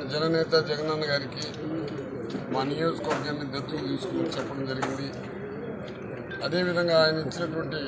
జననేత జగనన్న గారికి మా నియోజకవర్గాన్ని దత్తు తీసుకుని చెప్పడం జరిగింది. అదేవిధంగా ఆయన ఇచ్చినటువంటి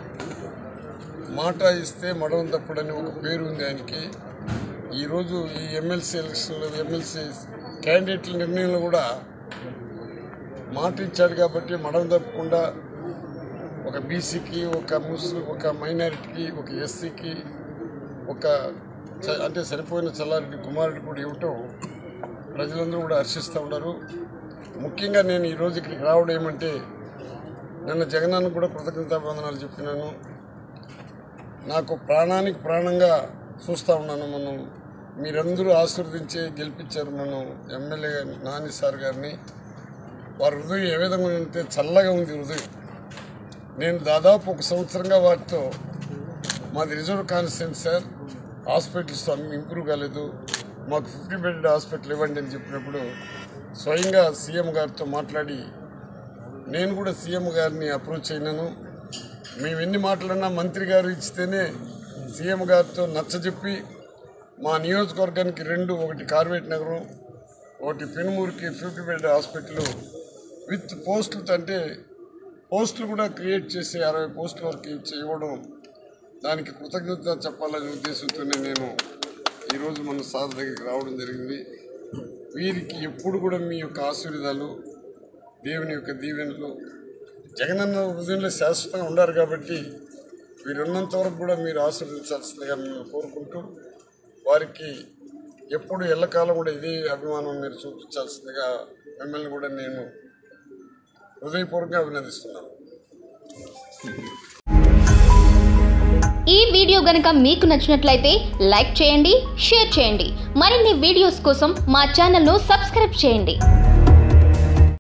మాట ఇస్తే మడవం తప్పుడని ఒక పేరు ఉంది ఆయనకి. ఈరోజు ఈ ఎమ్మెల్సీ ఎలక్షన్లో ఎమ్మెల్సీ క్యాండిడేట్ల నిర్ణయంలో కూడా మాట ఇచ్చాడు కాబట్టి మడవం తప్పకుండా ఒక బీసీకి, ఒక ముస్లిం, ఒక మైనారిటీకి, ఒక ఎస్సీకి, ఒక అంటే సరిపోయిన చల్లారెడ్డి కుమారుడు కూడా ఇవ్వటం ప్రజలందరూ కూడా హర్షిస్తూ ఉన్నారు. ముఖ్యంగా నేను ఈరోజు ఇక్కడికి రావడం ఏమంటే, నిన్న జగనన్న కూడా కృతజ్ఞతావందనాలు చెప్పినాను. నాకు ప్రాణానికి ప్రాణంగా చూస్తూ ఉన్నాను. మనం మీరందరూ ఆశీర్వదించి గెలిపించారు మనం ఎమ్మెల్యే నాని సార్ గారిని. వారి హృదయం ఏ విధంగా ఉంటే చల్లగా ఉంది హృదయం. నేను దాదాపు 1 సంవత్సరంగా వాటితో మాది రిజర్వ్ కాన్స్టిట్యూన్సీ సార్, హాస్పిటల్స్ అన్ని ఇంప్రూవ్ కాలేదు, మాకు 50 బెడ్ హాస్పిటల్ ఇవ్వండి అని చెప్పినప్పుడు స్వయంగా సీఎం గారితో మాట్లాడి నేను కూడా సీఎం గారిని అప్రోచ్ అయినాను. మేము ఎన్ని మాట్లాడినా మంత్రి గారు ఇచ్చితేనే సీఎం గారితో నచ్చజెప్పి మా నియోజకవర్గానికి 2, ఒకటి కార్వేట్ నగరం, ఒకటి పెనుమూరుకి 50 బెడ్ హాస్పిటల్ విత్ పోస్టులతో, అంటే పోస్టులు కూడా క్రియేట్ చేసి 60 పోస్టుల వరకు ఇవ్వడం, దానికి కృతజ్ఞత చెప్పాలనే ఉద్దేశంతోనే నేను ఈరోజు మన సార్ దగ్గరికి రావడం జరిగింది. వీరికి ఎప్పుడు కూడా మీ యొక్క ఆశీర్వాదాలు, దేవుని యొక్క దీవెనలు జగనన్న హృదయంలో శాశ్వతంగా ఉండారు కాబట్టి వీరున్నంత వరకు కూడా మీరు ఆశీర్వదించాల్సిందిగా మేము కోరుకుంటూ, వారికి ఎప్పుడు ఎల్లకాలం కూడా ఇదే అభిమానం మీరు చూపించాల్సిందిగా మిమ్మల్ని కూడా నేను హృదయపూర్వకంగా అభినందిస్తున్నాను. ఈ వీడియో గనుక మీకు నచ్చినట్లయితే లైక్ చేయండి, షేర్ చేయండి. మరిన్ని వీడియోస్ కోసం మా ఛానల్ను సబ్స్క్రైబ్ చేయండి.